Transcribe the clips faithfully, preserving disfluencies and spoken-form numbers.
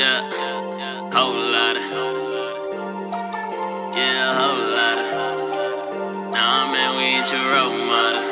yeah, whole lot of, yeah, a whole lot of. Nah, man, we ain't your role models.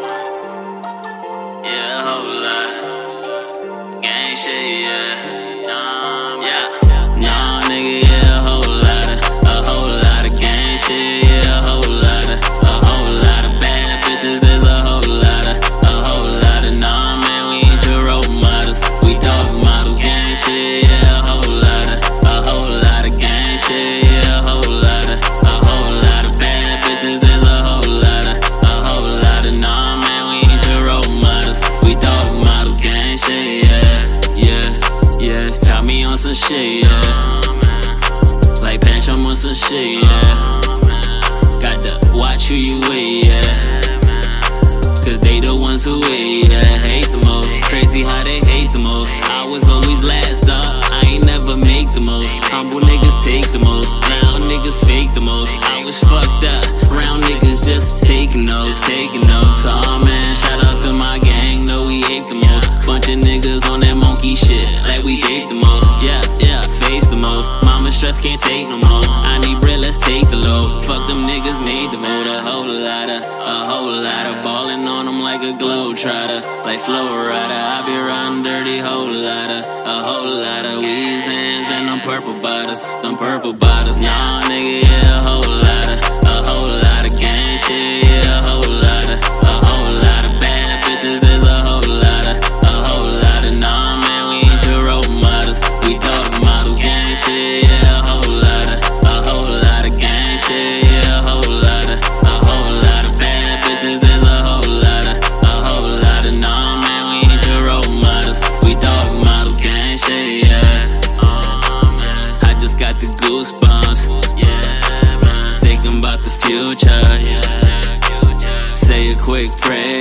Yeah, a whole lot of gang shit, yeah. Nah, yeah, nah, nigga, yeah, a whole lot of, a whole lot of gang shit, yeah, a whole lot of, a whole lot of bad bitches. There's a whole lot of, a whole lot of. Nah, man, we ain't your role models. We dog models, gang shit, yeah, a whole lot of, a whole lot of gang shit, yeah, a whole lot of, a whole lot of bad bitches. There's a whole lot of, a whole lot of. Nah, man, we ain't your role models. We dog models, gang shit, yeah, yeah, yeah. Got me on some shit, yeah. Like Pancho on some shit, yeah. Got to watch who you with, yeah. Cause they the ones who hate, yeah, hate the most. Crazy how they hate the most. I was always last up, I ain't never make the most. Humble niggas take the most, loud niggas fake the most. I was fucked up, round niggas just taking notes, taking notes. Oh man, shout outs to my gang, know we hate the most. Bunch of niggas on that monkey shit, like we date the most. Yeah, yeah, face the most. Mama stress can't take no more. I need bread, let's take the load. Fuck them niggas made the vote. A whole lot of, a whole lot of ballin' on them like a globetrotter, like Flow Rider. I be riding dirty, whole lot of, a whole lot of Weezans and them purple bottles, them purple bottles. Nah, nigga, yeah, a whole lot of, a whole lot of gang shit, yeah, a whole lot of, a whole lot of bad bitches. There's a whole lot of, a whole lot of. Nah, man, we ain't your role models. We dog models, gang shit, yeah, a whole lot of, a whole lot of gang shit, yeah, a whole lot of, a whole lot of bad bitches. There's a whole lot of, a whole lot of. Nah, man, we ain't your role models. We dog models, gang shit, yeah. I just got the goosebumps, yeah, man. Thinking about the future, yeah. Say a quick prayer,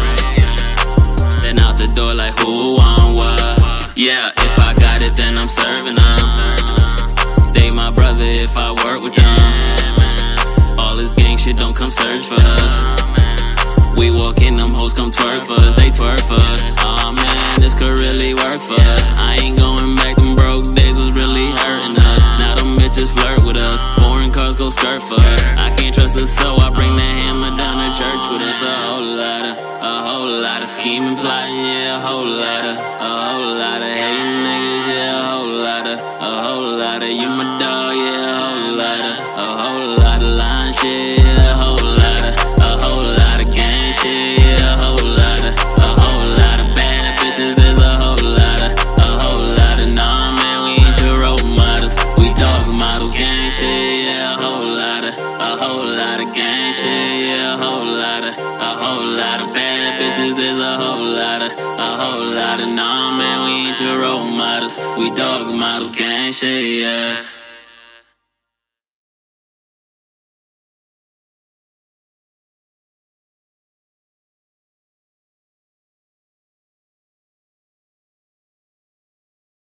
then out the door like who want what? Yeah, if I got it, then I'm serving them. They my brother if I work with them. All this gang shit don't come search for us. We walk in, them hoes come twerk for us. They twerk for us. Aw, man, this could really work for us. I ain't going back, them broke days was really hurting us. Now them bitches flirt with us. Foreign cars go skirt for us. I can't trust us, so I bring that hammer down to church with us. A whole lot of, a whole lot of scheming, plotting, yeah, a whole lot of, a whole lot of hating niggas, yeah, a whole lot of, a whole lot of. You my dog, yeah, a whole lot of, a whole lot of lying shit, yeah, a whole lot of, a whole lot of gang shit, yeah, a whole lot of, a whole lot of bad bitches. There's a whole lot of, a whole lot of. Nah, man, we ain't your role models. We dog models, gang shit, yeah, a whole lot of, a whole lot of gang shit, yeah, a whole lot of, a whole lot of bad bitches. There's a whole lot of, a whole lot of. Nah, man, we ain't your role models. We dog models, gang shit, yeah.